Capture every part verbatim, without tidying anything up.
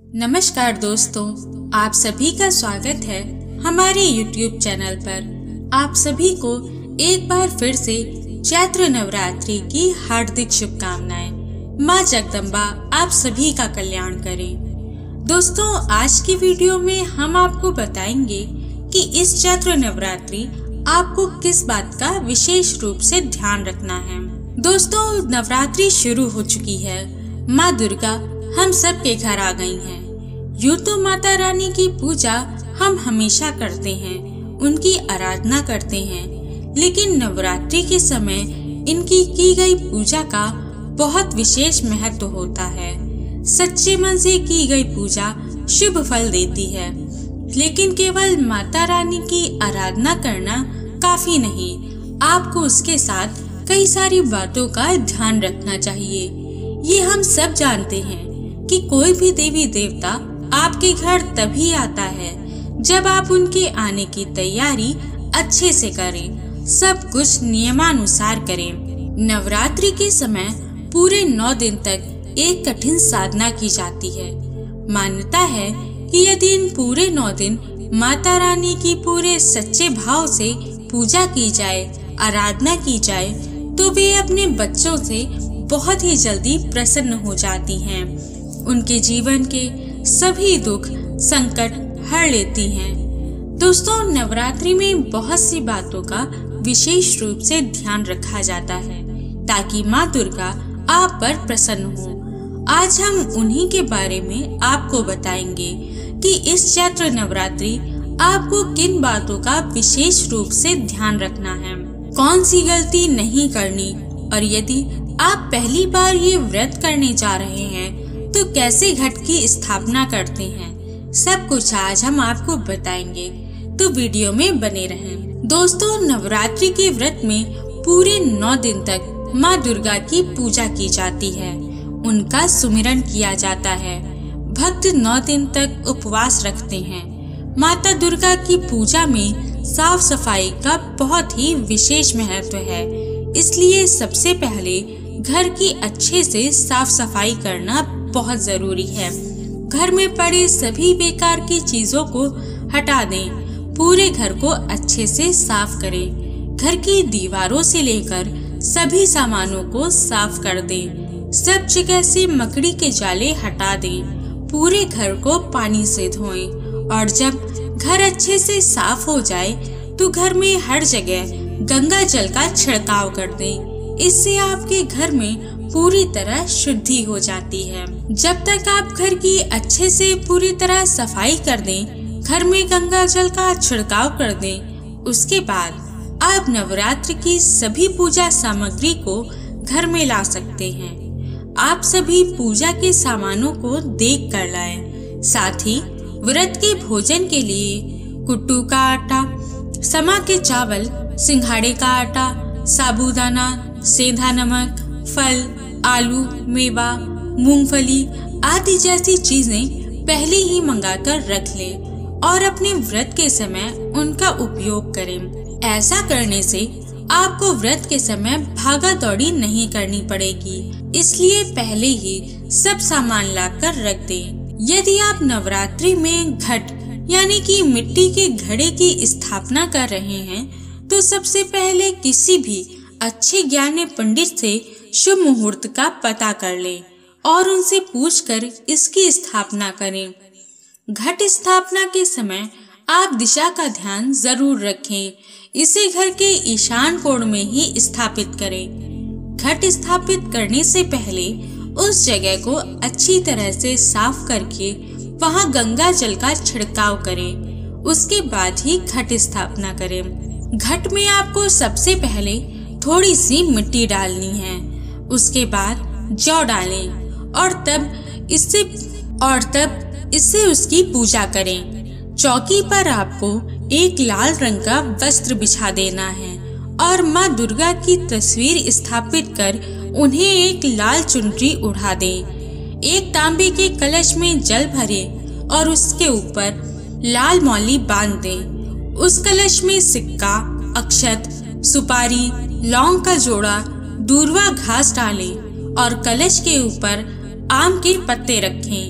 नमस्कार दोस्तों, आप सभी का स्वागत है हमारे यूट्यूब चैनल पर। आप सभी को एक बार फिर से चैत्र नवरात्रि की हार्दिक शुभकामनाएं। माँ जगदम्बा आप सभी का कल्याण करे। दोस्तों, आज की वीडियो में हम आपको बताएंगे कि इस चैत्र नवरात्रि आपको किस बात का विशेष रूप से ध्यान रखना है। दोस्तों, नवरात्रि शुरू हो चुकी है। माँ दुर्गा हम सब के घर आ गई हैं। यूँ तो माता रानी की पूजा हम हमेशा करते हैं, उनकी आराधना करते हैं, लेकिन नवरात्रि के समय इनकी की गई पूजा का बहुत विशेष महत्व होता है। सच्चे मन से की गई पूजा शुभ फल देती है, लेकिन केवल माता रानी की आराधना करना काफी नहीं, आपको उसके साथ कई सारी बातों का ध्यान रखना चाहिए। ये हम सब जानते हैं कि कोई भी देवी देवता आपके घर तभी आता है जब आप उनके आने की तैयारी अच्छे से करें, सब कुछ नियमानुसार करें। नवरात्रि के समय पूरे नौ दिन तक एक कठिन साधना की जाती है। मान्यता है कि यदि इन पूरे नौ दिन माता रानी की पूरे सच्चे भाव से पूजा की जाए, आराधना की जाए, तो वे अपने बच्चों से बहुत ही जल्दी प्रसन्न हो जाती हैं। उनके जीवन के सभी दुख संकट हर लेती हैं। दोस्तों, नवरात्रि में बहुत सी बातों का विशेष रूप से ध्यान रखा जाता है ताकि माँ दुर्गा आप पर प्रसन्न हो। आज हम उन्हीं के बारे में आपको बताएंगे कि इस चैत्र नवरात्रि आपको किन बातों का विशेष रूप से ध्यान रखना है, कौन सी गलती नहीं करनी, और यदि आप पहली बार ये व्रत करने जा रहे हैं तो कैसे घट की स्थापना करते हैं, सब कुछ आज हम आपको बताएंगे, तो वीडियो में बने रहें। दोस्तों, नवरात्रि के व्रत में पूरे नौ दिन तक माँ दुर्गा की पूजा की जाती है, उनका सुमिरन किया जाता है। भक्त नौ दिन तक उपवास रखते हैं। माता दुर्गा की पूजा में साफ सफाई का बहुत ही विशेष महत्व है, इसलिए सबसे पहले घर की अच्छे से साफ सफाई करना बहुत जरूरी है। घर में पड़े सभी बेकार की चीजों को हटा दें, पूरे घर को अच्छे से साफ करें। घर की दीवारों से लेकर सभी सामानों को साफ कर दें। सब जगह से मकड़ी के जाले हटा दें। पूरे घर को पानी से धोएं, और जब घर अच्छे से साफ हो जाए तो घर में हर जगह गंगा जल का छिड़काव कर दें। इससे आपके घर में पूरी तरह शुद्धि हो जाती है। जब तक आप घर की अच्छे से पूरी तरह सफाई कर दें, घर में गंगा जल का छिड़काव कर दें, उसके बाद आप नवरात्रि की सभी पूजा सामग्री को घर में ला सकते हैं। आप सभी पूजा के सामानों को देख कर लाएं। साथ ही व्रत के भोजन के लिए कुट्टू का आटा, समा के चावल, सिंघाड़े का आटा, साबूदाना, सेंधा नमक, फल, आलू, मेवा, मूंगफली आदि जैसी चीजें पहले ही मंगाकर रख ले और अपने व्रत के समय उनका उपयोग करें। ऐसा करने से आपको व्रत के समय भागा दौड़ी नहीं करनी पड़ेगी, इसलिए पहले ही सब सामान लाकर रख दें। यदि आप नवरात्रि में घट यानी कि मिट्टी के घड़े की स्थापना कर रहे हैं तो सबसे पहले किसी भी अच्छे ज्ञानी पंडित से शुभ मुहूर्त का पता कर लें और उनसे पूछकर इसकी स्थापना करें। घट स्थापना के समय आप दिशा का ध्यान जरूर रखें। इसे घर के ईशान कोण में ही स्थापित करें। घट स्थापित करने से पहले उस जगह को अच्छी तरह से साफ करके वहां गंगा जल का छिड़काव करें। उसके बाद ही घट स्थापना करें। घट में आपको सबसे पहले थोड़ी सी मिट्टी डालनी है, उसके बाद जौ डालें और तब इससे और तब इससे उसकी पूजा करें। चौकी पर आपको एक लाल रंग का वस्त्र बिछा देना है और माँ दुर्गा की तस्वीर स्थापित कर उन्हें एक लाल चुनरी उड़ा दें। एक तांबे के कलश में जल भरें और उसके ऊपर लाल मौली बांध दें। उस कलश में सिक्का, अक्षत, सुपारी, लौंग का जोड़ा, दूर्वा घास डालें और कलश के ऊपर आम के पत्ते रखें।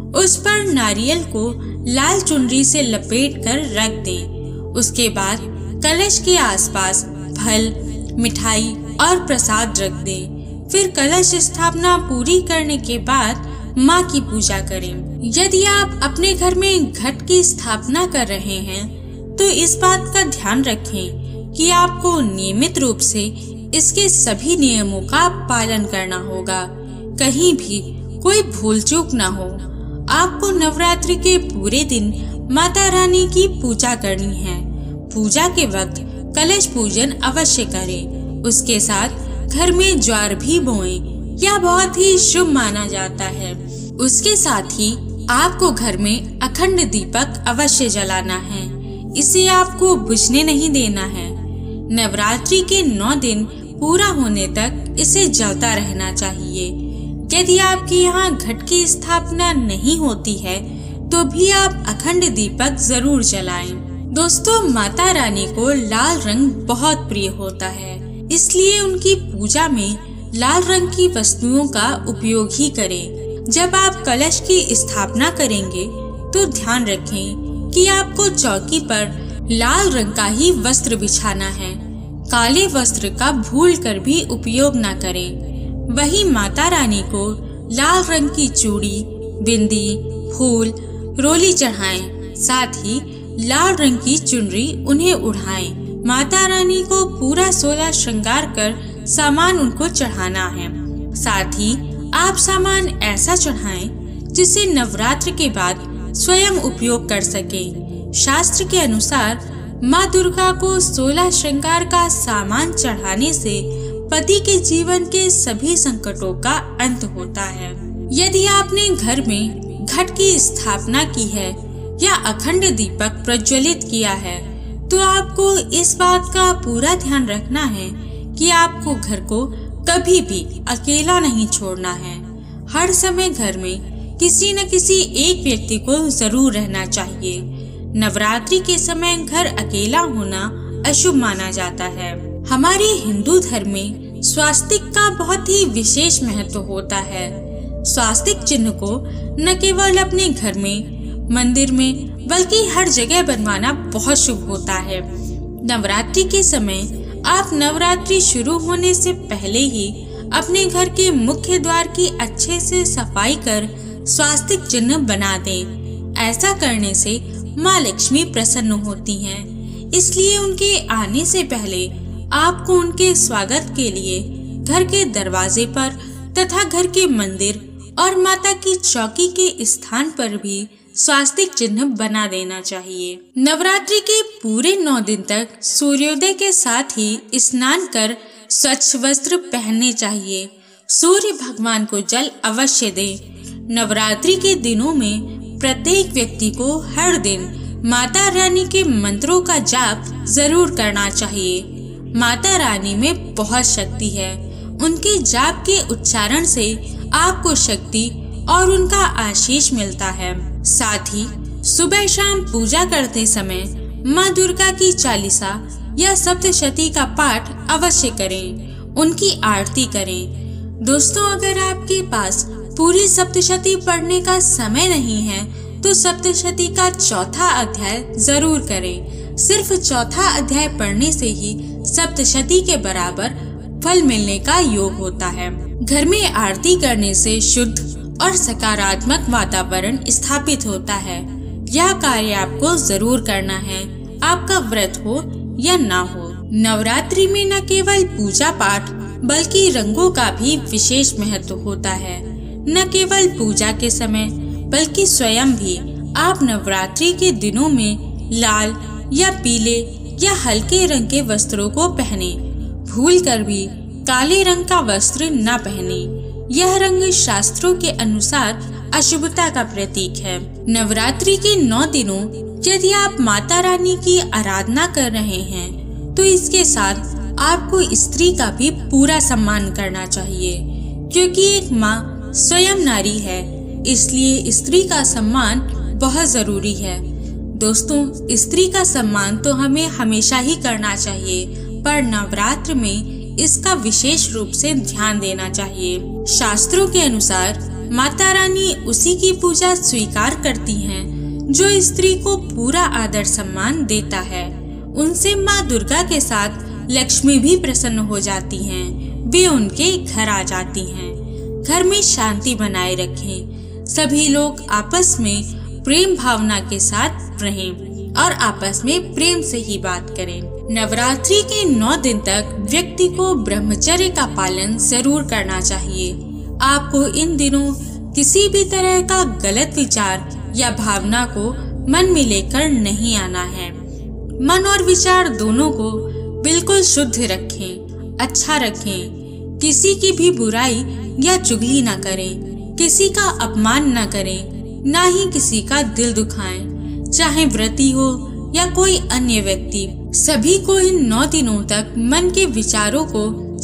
उस पर नारियल को लाल चुनरी से लपेट कर रख दें। उसके बाद कलश के आसपास फल, मिठाई और प्रसाद रख दें। फिर कलश स्थापना पूरी करने के बाद माँ की पूजा करें। यदि आप अपने घर में घट की स्थापना कर रहे हैं तो इस बात का ध्यान रखें कि आपको नियमित रूप से इसके सभी नियमों का पालन करना होगा। कहीं भी कोई भूल चूक ना हो। आपको नवरात्रि के पूरे दिन माता रानी की पूजा करनी है। पूजा के वक्त कलश पूजन अवश्य करें। उसके साथ घर में ज्वार भी बोएं। यह बहुत ही शुभ माना जाता है। उसके साथ ही आपको घर में अखंड दीपक अवश्य जलाना है। इसे आपको बुझने नहीं देना है। नवरात्रि के नौ दिन पूरा होने तक इसे जलता रहना चाहिए। यदि आपके यहाँ घट की स्थापना नहीं होती है तो भी आप अखंड दीपक जरूर जलाएं। दोस्तों, माता रानी को लाल रंग बहुत प्रिय होता है, इसलिए उनकी पूजा में लाल रंग की वस्तुओं का उपयोग ही करें। जब आप कलश की स्थापना करेंगे तो ध्यान रखें कि आपको चौकी पर लाल रंग का ही वस्त्र बिछाना है। काले वस्त्र का भूल कर भी उपयोग न करें। वही माता रानी को लाल रंग की चूड़ी, बिंदी, फूल, रोली चढ़ाएं। साथ ही लाल रंग की चुनरी उन्हें उड़ाएं। माता रानी को पूरा सोलह श्रृंगार कर सामान उनको चढ़ाना है। साथ ही आप सामान ऐसा चढ़ाएं जिसे नवरात्र के बाद स्वयं उपयोग कर सके। शास्त्र के अनुसार माँ दुर्गा को सोलह श्रृंगार का सामान चढ़ाने से पति के जीवन के सभी संकटों का अंत होता है। यदि आपने घर में घट की स्थापना की है या अखंड दीपक प्रज्वलित किया है तो आपको इस बात का पूरा ध्यान रखना है कि आपको घर को कभी भी अकेला नहीं छोड़ना है। हर समय घर में किसी न किसी एक व्यक्ति को जरूर रहना चाहिए। नवरात्रि के समय घर अकेला होना अशुभ माना जाता है। हमारे हिंदू धर्म में स्वास्तिक का बहुत ही विशेष महत्व होता है। स्वास्तिक चिन्ह को न केवल अपने घर में, मंदिर में, बल्कि हर जगह बनवाना बहुत शुभ होता है। नवरात्रि के समय आप नवरात्रि शुरू होने से पहले ही अपने घर के मुख्य द्वार की अच्छे से सफाई कर स्वास्तिक चिन्ह बना दें। ऐसा करने से माँ लक्ष्मी प्रसन्न होती हैं। इसलिए उनके आने से पहले आपको उनके स्वागत के लिए घर के दरवाजे पर तथा घर के मंदिर और माता की चौकी के स्थान पर भी स्वास्तिक चिन्ह बना देना चाहिए। नवरात्रि के पूरे नौ दिन तक सूर्योदय के साथ ही स्नान कर स्वच्छ वस्त्र पहनने चाहिए। सूर्य भगवान को जल अवश्य दें। नवरात्रि के दिनों में प्रत्येक व्यक्ति को हर दिन माता रानी के मंत्रों का जाप जरूर करना चाहिए। माता रानी में बहुत शक्ति है। उनके जाप के उच्चारण से आपको शक्ति और उनका आशीष मिलता है। साथ ही सुबह शाम पूजा करते समय माँ दुर्गा की चालीसा या सप्तशती का पाठ अवश्य करें। उनकी आरती करें। दोस्तों, अगर आपके पास पूरी सप्तशती पढ़ने का समय नहीं है तो सप्तशती का चौथा अध्याय जरूर करें। सिर्फ चौथा अध्याय पढ़ने से ही सप्तशती के बराबर फल मिलने का योग होता है। घर में आरती करने से शुद्ध और सकारात्मक वातावरण स्थापित होता है। यह कार्य आपको जरूर करना है, आपका व्रत हो या ना हो। नवरात्रि में न केवल पूजा पाठ बल्कि रंगों का भी विशेष महत्व होता है। न केवल पूजा के समय बल्कि स्वयं भी आप नवरात्रि के दिनों में लाल या पीले या हल्के रंग के वस्त्रों को पहने। भूल कर भी काले रंग का वस्त्र न पहने। यह रंग शास्त्रों के अनुसार अशुभता का प्रतीक है। नवरात्रि के नौ दिनों यदि आप माता रानी की आराधना कर रहे हैं तो इसके साथ आपको स्त्री का भी पूरा सम्मान करना चाहिए, क्योंकि एक माँ स्वयं नारी है, इसलिए स्त्री का सम्मान बहुत जरूरी है। दोस्तों, स्त्री का सम्मान तो हमें हमेशा ही करना चाहिए, पर नवरात्र में इसका विशेष रूप से ध्यान देना चाहिए। शास्त्रों के अनुसार माता रानी उसी की पूजा स्वीकार करती हैं जो स्त्री को पूरा आदर सम्मान देता है। उनसे माँ दुर्गा के साथ लक्ष्मी भी प्रसन्न हो जाती हैं। वे उनके घर आ जाती हैं। घर में शांति बनाए रखें। सभी लोग आपस में प्रेम भावना के साथ रहें और आपस में प्रेम से ही बात करें। नवरात्रि के नौ दिन तक व्यक्ति को ब्रह्मचर्य का पालन जरूर करना चाहिए। आपको इन दिनों किसी भी तरह का गलत विचार या भावना को मन में लेकर नहीं आना है। मन और विचार दोनों को बिल्कुल शुद्ध रखें, अच्छा रखें। किसी की भी बुराई या चुगली न करें, किसी का अपमान न करें, ना ही किसी का दिल दुखाएं, चाहे व्रती हो या कोई अन्य व्यक्ति। सभी को इन नौ दिनों तक मन के विचारों को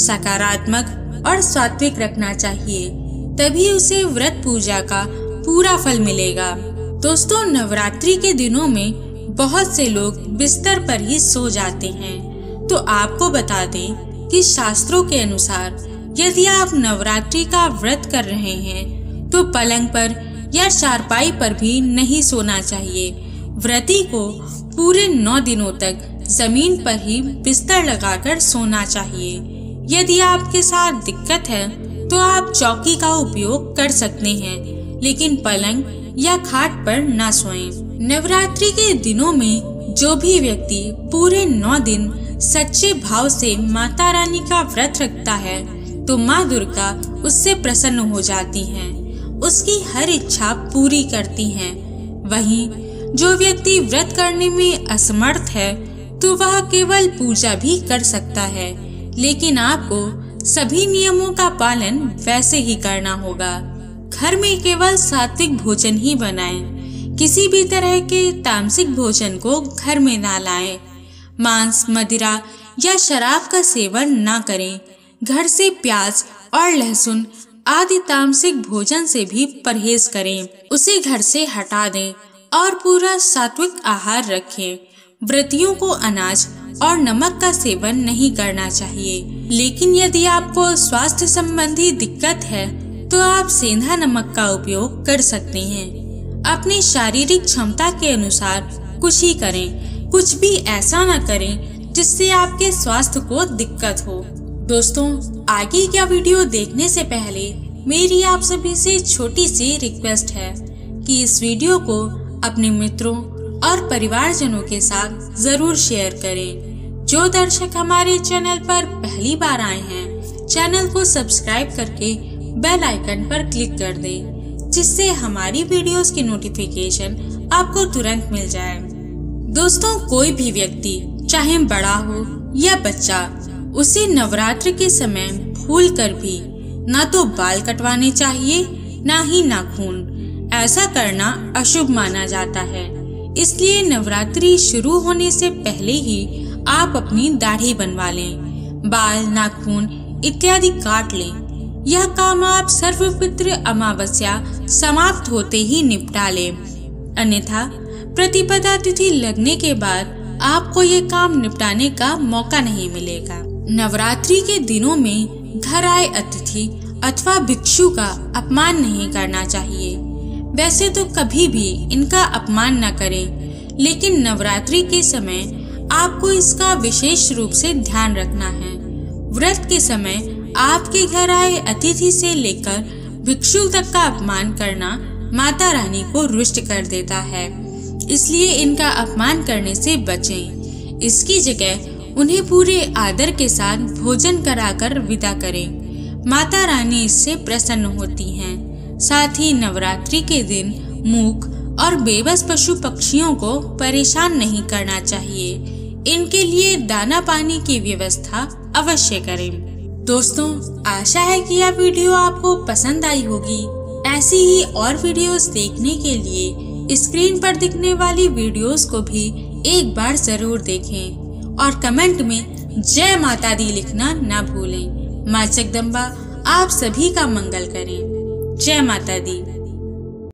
सकारात्मक और सात्विक रखना चाहिए, तभी उसे व्रत पूजा का पूरा फल मिलेगा। दोस्तों, नवरात्रि के दिनों में बहुत से लोग बिस्तर पर ही सो जाते हैं, तो आपको बता दें कि शास्त्रों के अनुसार यदि आप नवरात्रि का व्रत कर रहे हैं तो पलंग पर या चारपाई पर भी नहीं सोना चाहिए। व्रती को पूरे नौ दिनों तक जमीन पर ही बिस्तर लगाकर सोना चाहिए। यदि आपके साथ दिक्कत है तो आप चौकी का उपयोग कर सकते हैं, लेकिन पलंग या खाट पर न सोएं। नवरात्रि के दिनों में जो भी व्यक्ति पूरे नौ दिन सच्चे भाव से माता रानी का व्रत रखता है तो माँ दुर्गा उससे प्रसन्न हो जाती हैं, उसकी हर इच्छा पूरी करती हैं। वहीं जो व्यक्ति व्रत करने में असमर्थ है तो वह केवल पूजा भी कर सकता है, लेकिन आपको सभी नियमों का पालन वैसे ही करना होगा। घर में केवल सात्विक भोजन ही बनाएं। किसी भी तरह के तामसिक भोजन को घर में ना लाएं। मांस, मदिरा या शराब का सेवन ना करें। घर से प्याज और लहसुन आदि तामसिक भोजन से भी परहेज करें। उसे घर से हटा दें और पूरा सात्विक आहार रखें। व्रतियों को अनाज और नमक का सेवन नहीं करना चाहिए, लेकिन यदि आपको स्वास्थ्य संबंधी दिक्कत है तो आप सेंधा नमक का उपयोग कर सकते हैं। अपनी शारीरिक क्षमता के अनुसार कुछ ही करें, कुछ भी ऐसा न करें जिससे आपके स्वास्थ्य को दिक्कत हो। दोस्तों, आगे का वीडियो देखने से पहले मेरी आप सभी से छोटी सी रिक्वेस्ट है कि इस वीडियो को अपने मित्रों और परिवारजनों के साथ जरूर शेयर करें। जो दर्शक हमारे चैनल पर पहली बार आए हैं, चैनल को सब्सक्राइब करके बेल आइकन पर क्लिक कर दें, जिससे हमारी वीडियोस की नोटिफिकेशन आपको तुरंत मिल जाए। दोस्तों, कोई भी व्यक्ति चाहे बड़ा हो या बच्चा, उसे नवरात्र के समय भूल कर भी ना तो बाल कटवाने चाहिए ना ही नाखून। ऐसा करना अशुभ माना जाता है, इसलिए नवरात्रि शुरू होने से पहले ही आप अपनी दाढ़ी बनवा लें, बाल, नाखून इत्यादि काट लें। यह काम आप सर्वपितृ अमावस्या समाप्त होते ही निपटा लें, अन्यथा प्रतिपदा तिथि लगने के बाद आपको ये काम निपटाने का मौका नहीं मिलेगा। नवरात्रि के दिनों में घर आए अतिथि अथवा भिक्षु का अपमान नहीं करना चाहिए। वैसे तो कभी भी इनका अपमान न करें, लेकिन नवरात्रि के समय आपको इसका विशेष रूप से ध्यान रखना है। व्रत के समय आपके घर आए अतिथि से लेकर भिक्षु तक का अपमान करना माता रानी को रुष्ट कर देता है, इसलिए इनका अपमान करने से बचें। इसकी जगह उन्हें पूरे आदर के साथ भोजन कराकर विदा करें। माता रानी इससे प्रसन्न होती हैं। साथ ही नवरात्रि के दिन मूक और बेबस पशु पक्षियों को परेशान नहीं करना चाहिए। इनके लिए दाना पानी की व्यवस्था अवश्य करें। दोस्तों, आशा है कि यह वीडियो आपको पसंद आई होगी। ऐसी ही और वीडियोस देखने के लिए स्क्रीन पर दिखने वाली वीडियोस को भी एक बार जरूर देखें और कमेंट में जय माता दी लिखना ना भूलें। माँ जगदम्बा आप सभी का मंगल करें। जय माता दी।